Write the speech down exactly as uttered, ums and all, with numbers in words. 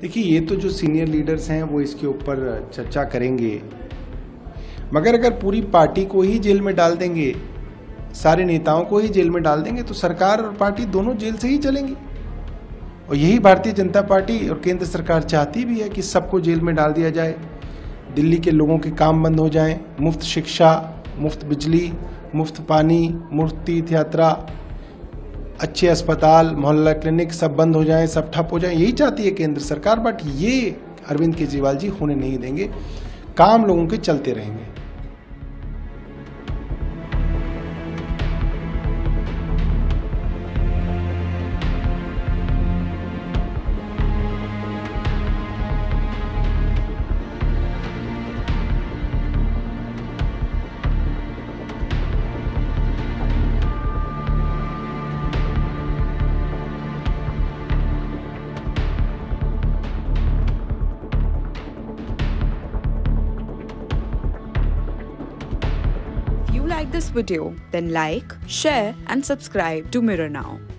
देखिए, ये तो जो सीनियर लीडर्स हैं वो इसके ऊपर चर्चा करेंगे, मगर अगर पूरी पार्टी को ही जेल में डाल देंगे, सारे नेताओं को ही जेल में डाल देंगे, तो सरकार और पार्टी दोनों जेल से ही चलेंगी। और यही भारतीय जनता पार्टी और केंद्र सरकार चाहती भी है कि सबको जेल में डाल दिया जाए, दिल्ली के लोगों के काम बंद हो जाएं, मुफ्त शिक्षा, मुफ्त बिजली, मुफ्त पानी, मुफ्त तीर्थ यात्रा, अच्छे अस्पताल, मोहल्ला क्लिनिक सब बंद हो जाएं, सब ठप हो जाएं। यही चाहती है केंद्र सरकार, बट ये अरविंद केजरीवाल जी होने नहीं देंगे। काम लोगों के चलते रहेंगे। If you like this video, then like, share and subscribe to Mirror Now.